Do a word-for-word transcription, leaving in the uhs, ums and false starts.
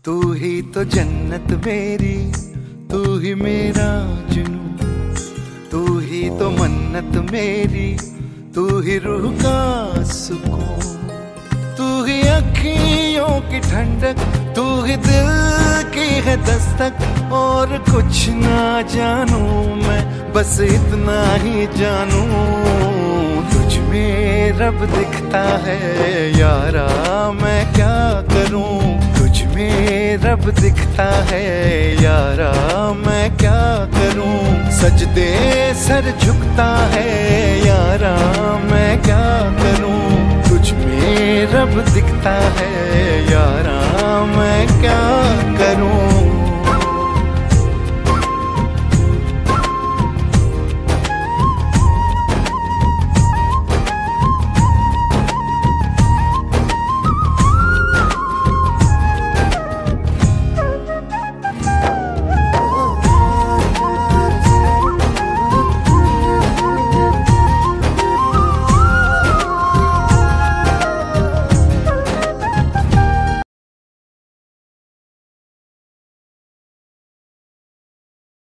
तू ही तो जन्नत मेरी, तू ही मेरा जुनून, तू ही तो मन्नत मेरी, तू ही रूह का सुकून, तू ही अखियों की ठंडक, तू ही दिल की है दस्तक। और कुछ ना जानू मैं, बस इतना ही जानू, तुझ में रब दिखता है यारा, मैं क्या करूं। तुझ में रब दिखता है यारा, मैं क्या करूं। सजदे सर झुकता है यारा, मैं क्या करूं। तुझ में रब दिखता है